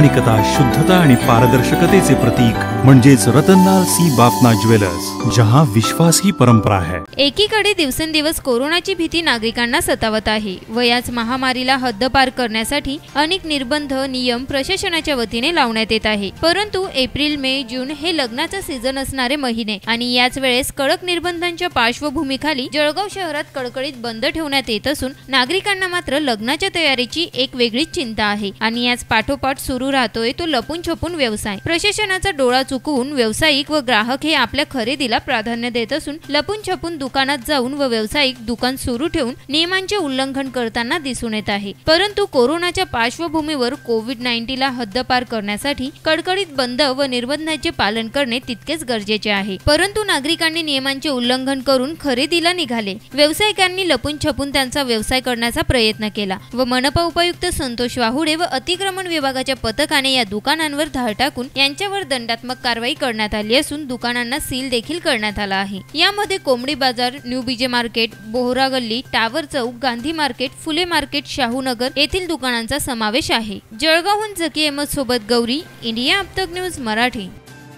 प्रामाणिकता, शुद्धता आणि पारदर्शकतेचे प्रतीक म्हणजेच रतनलाल सी बाफना ज्वेलर्स, जहां विश्वास ही परंपरा है। एकीकडे दिवसेंदिवस कोरोनाची भीती नागरिकांना सतावत आहे व याच महामारीला हद्दपार करण्यासाठी अनेक निर्बंध नियम प्रशासनाच्या वतीने लावण्यात येत आहे। परंतु एप्रिल, मे, जून हे लग्नाचा सीझन असणारे महिने आणि याच वेळेस कडक निर्बंधांच्या पार्श्वभूमीखाली जळगाव शहरात कडकडीत बंद ठेवण्यात येत असून नागरिकांना मात्र लग्नाच्या तयारीची एक वेगळीच चिंता आहे आणि याच पाठोपाठ सुरू राहतोय तो लपून छपून व्यवसाय। प्रशासनाचा डोळा चुकवून व्यावसायिक व ग्राहक हे आपल्या खरेदीला प्राधान्य देत असून लपून छपून दुकानात जाऊन व व्यावसायिक दुकान सुरू ठेवून नियमांचे उल्लंघन करताना दिसून येत आहे। परंतु कोरोनाच्या पार्श्वभूमीवर कोविड-19 ला हद्दपार करण्यासाठी कडकडीत बंद व निर्बंधांचे पालन करणे तितकेच गरजेचे आहे। परंतु नागरिकांनी नियमांचे उल्लंघन करून खरेदीला निघाले। व्यावसायिकांनी लपून छपून त्यांचा व्यवसाय करण्याचा प्रयत्न केला व मनपा उपायुक्त संतोष वाहुडे व अतिक्रमण विभागाच्या पथकाने या दुकानांवर धाड टाकून यांच्यावर दंडात्मक कारवाई करण्यात आली असून दुकानांना सील देखील करण्यात आला आहे। यामध्ये कोंबडी बाजार, न्यू बीजे मार्केट, बोहरा गल्ली, tower Chowk, Gandhi market, Phule market, Shahunagar येथील दुकानांचा समावेश आहे। जळगावहून झकी अहमद सोबत गौरी, इंडिया अब तक न्यूज मराठी।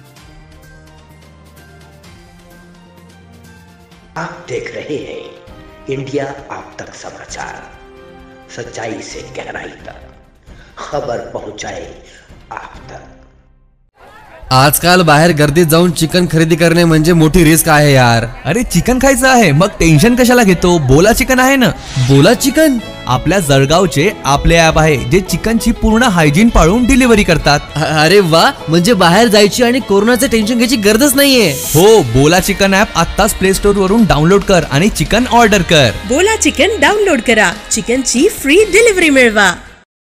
आप देख रहे हैं इंडिया अब तक समाचार, सच्चाई से गहराई तक खबर पहुंचाए आप तक। आजकाल बाहेर गर्दीत जाऊन चिकन खरेदी करणे म्हणजे मोठी रिस्क आहे यार। अरे चिकन खायचं आहे मग टेन्शन कशाला घेतो, बोला चिकन आहे ना। बोला चिकन आपल्या जळगावचे आपले ऍप आहे जे चिकनची पूर्ण हायजीन पाळून डिलिव्हरी करतात। अरे वा, म्हणजे बाहेर जायची आणि कोरोनाचं टेन्शन घ्यायची गरजच नाहीये। हो, बोला चिकन ऍप आत्ताच प्ले स्टोर वरून डाउनलोड कर आणि चिकन ऑर्डर कर। बोला चिकन डाउनलोड करा, चिकनची फ्री डिलिव्हरी मिळवा।